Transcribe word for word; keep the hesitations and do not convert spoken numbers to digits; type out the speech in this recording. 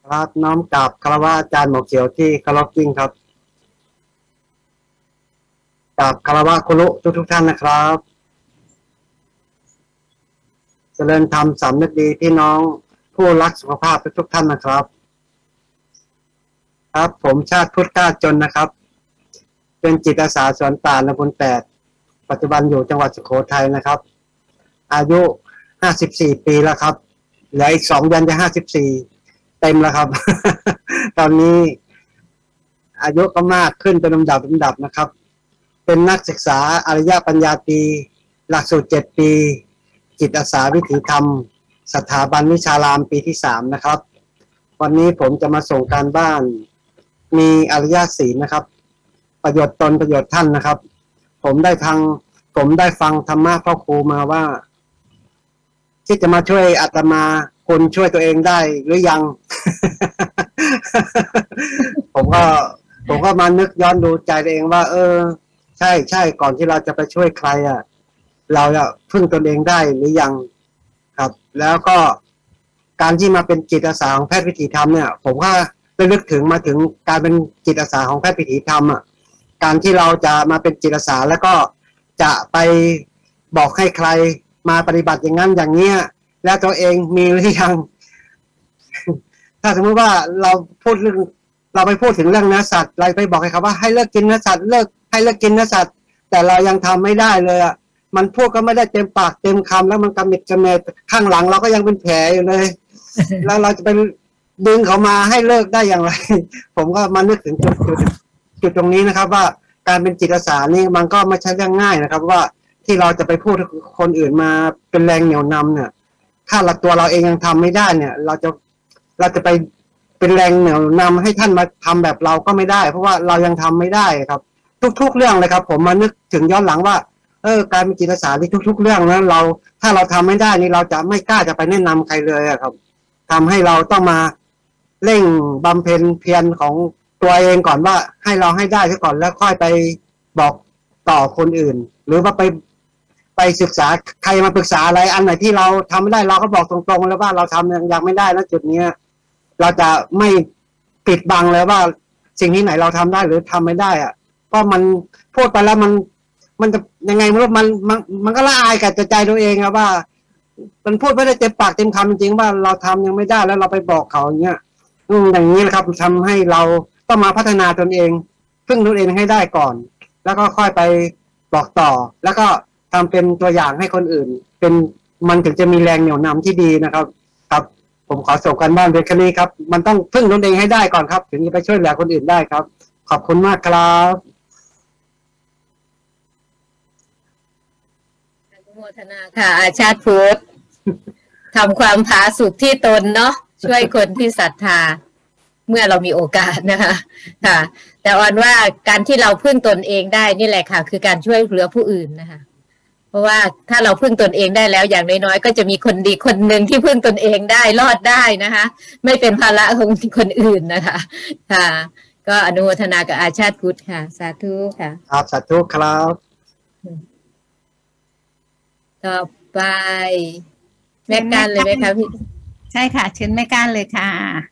ครับน้อมกราบคารวะอาจารย์หมอเขียวที่เคารพยิ่งครับกราบคารวะครุทุกทุกท่านนะครับเจริญธรรมสำนึกดีพี่น้องผู้รักสุขภาพทุกท่านนะครับครับผมชาติพุทธกล้าจนนะครับเป็นจิตอาสาสวนป่าลำพูนแปดปัจจุบันอยู่จังหวัดสุโขทัยนะครับอายุห้าสิบสี่ปีแล้วครับเหลืออีกสองเดือนจะห้าสิบสี่เต็มแล้วครับ ตอนนี้อายุก็มากขึ้นเป็นลำดับลำดับนะครับเป็นนักศึกษาอริยปัญญาตรีหลักสูตรเจ็ดปีจิตอาสาวิถีธรรมสถาบันวิชารามปีที่สามนะครับวันนี้ผมจะมาส่งการบ้านมีอริยศีลนะครับประโยชน์ตนประโยชน์ท่านนะครับผมได้ทางผมได้ฟังธรรมะพ่อครูมาว่าที่จะมาช่วยอาตมาคุณช่วยตัวเองได้หรือยัง ผมก็ผมก็มานึกย้อนดูใจตัวเองว่า เออใช่ใช่ก่อนที่เราจะไปช่วยใครอ่ะเราจะพึ่งตนเองได้หรือยังครับแล้วก็การที่มาเป็นจิตอาสาของแพทย์วิถีธรรมเนี่ยผมก็ได้นึกถึงมาถึงการเป็นจิตอาสาของแพทย์วิถีธรรมอ่ะการที่เราจะมาเป็นจิตอาสาแล้วก็จะไปบอกให้ใครมาปฏิบัติอย่างนั้นอย่างเนี้ยแล้วตัวเองมีหรือยัง ถ้าสมมติว่าเราพูดเรื่องเราไปพูดถึงเรื่องเนื้อสัตว์เราไปบอกให้เขาว่าให้เลิกกินเนื้อสัตว์เลิกให้เลิกกินเนื้อสัตว์แต่เรายังทำไม่ได้เลยอ่ะมันพูดก็ไม่ได้เต็มปากเต็มคำแล้วมันกระมิดกระเมดข้างหลังเราก็ยังเป็นแผลอยู่เลย แล้วเราจะไปดึงเขามาให้เลิกได้อย่างไร ผมก็มานึกถึงจุดจุดจุดตรงนี้นะครับว่าการเป็นจิตอาสานี่มันก็ไม่ใช่เรื่องง่ายนะครับว่าที่เราจะไปพูดคนอื่นมาเป็นแรงเหนี่ยวนำเนี่ยถ้าเราตัวเราเองยังทำไม่ได้เนี่ยเราจะเราจะไปเป็นแรงเหนี่ยวนำให้ท่านมาทำแบบเราก็ไม่ได้เพราะว่าเรายังทำไม่ได้ครับทุกๆเรื่องเลยครับผมมานึกถึงย้อนหลังว่าเออการเป็นจิตอาสาที่ทุกๆเรื่องนั้นเราถ้าเราทำไม่ได้นี่เราจะไม่กล้าจะไปแนะนำใครเลยอะครับทำให้เราต้องมาเร่งบำเพ็ญเพียรของตัวเองก่อนว่าให้เราให้ได้ซะก่อนแล้วค่อยไปบอกต่อคนอื่นหรือว่าไปไปศึกษาใครมาปรึกษาอะไรอันไหนที่เราทำไม่ได้เราก็บอกตรงๆแล้วว่าเราทำยังยังไม่ได้นะจุดนี้เราจะไม่ปิดบังเลยว่าสิ่งที่ไหนเราทำได้หรือทำไม่ได้อะเพราะมันพูดไปแล้วมันมันจะยังไงไม่รู้มันมันมันก็ละอายกับใจตัวเองครับว่ามันพูดไม่ได้เต็มปากเต็มคำจริงๆว่าเราทำยังไม่ได้แล้วเราไปบอกเขาอย่างเงี้ยอืมอย่างนี้นะครับทำให้เราต้องมาพัฒนาตนเองพึ่งตนเองให้ได้ก่อนแล้วก็ค่อยไปบอกต่อแล้วก็ทำเป็นตัวอย่างให้คนอื่นเป็นมันถึงจะมีแรงเหนี่ยวนำที่ดีนะครับครับผมขอส่งกันบ้านเป็นแค่นี้ครับมันต้องพึ่งตนเองให้ได้ก่อนครับถึงจะไปช่วยเหลือคนอื่นได้ครับขอบคุณมากครับอนุโมทนาค่ะอาชาติพุทธทำความผาสุกที่ตนเนาะช่วยคนที่ศรัทธาเมื่อเรามีโอกาสนะคะค่ะแต่ออนว่าการที่เราพึ่งตนเองได้นี่แหละค่ะคือการช่วยเหลือผู้อื่นนะคะเพราะว่าถ้าเราพึ่งตนเองได้แล้วอย่างน้อยๆก็จะมีคนดีคนหนึ่งที่พึ่งตนเองได้รอดได้นะคะไม่เป็นภาระของคนอื่นนะคะค่ะก็อนุโมทนากับอาชาติพุทธค่ะสาธุค่ะครับสาธุครับต่อไปแม่การเลยไหมคะพี่ใช่ค่ะเชิญแม่การเลยค่ะ